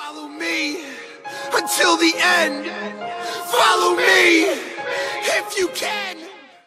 Follow me until the end. Follow me if you can.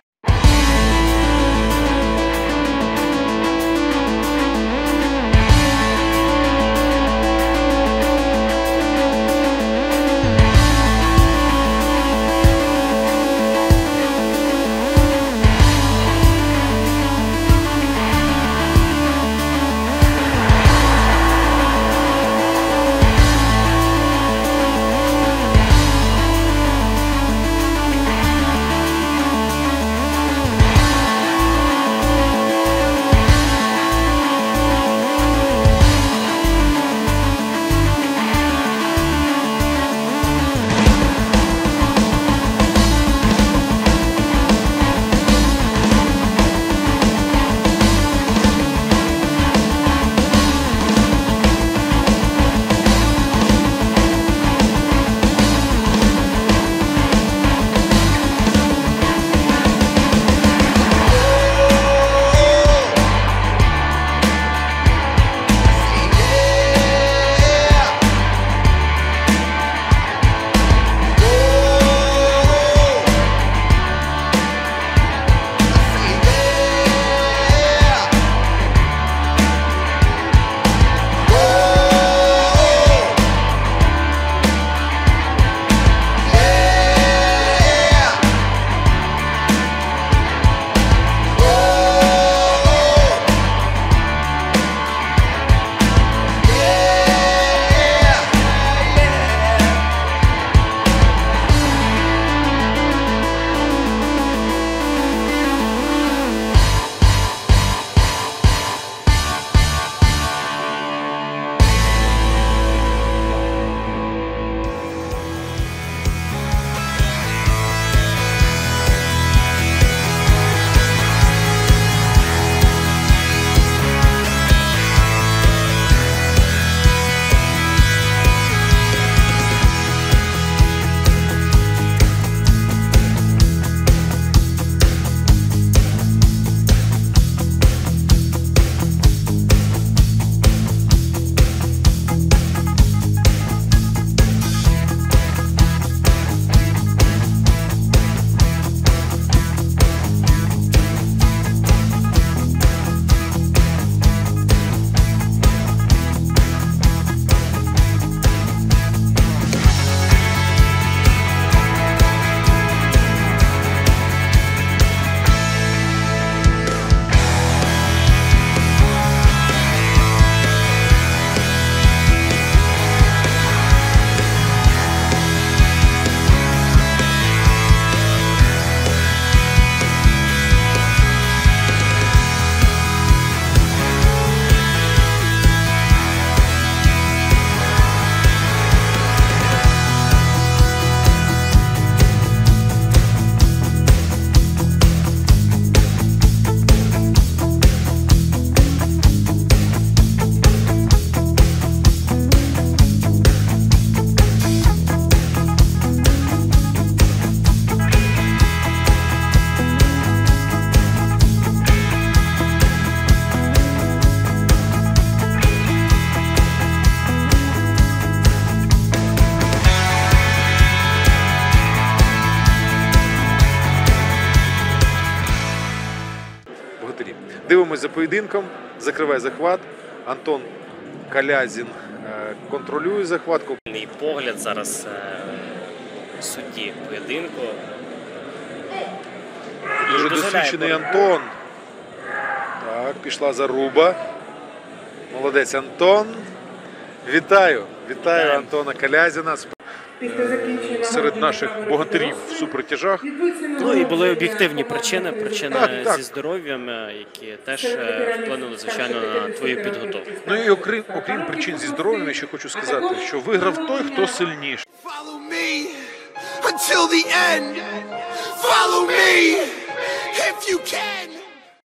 Дивимось за поєдинком, закриває захват. Антон Калязін контролює захват. Погляд зараз судді поєдинку. Дуже досвідчений Антон. Так, пішла заруба. Молодець Антон. Вітаю Антона Калязіна серед наших богатирів в супертяжах. Ну і були об'єктивні причини зі здоров'ям, які теж вплинули, звичайно, на твою підготовку. Ну і окрім причин зі здоров'ям, я ще хочу сказати, що виграв той, хто сильніший. Follow me until the end. Follow me if you can.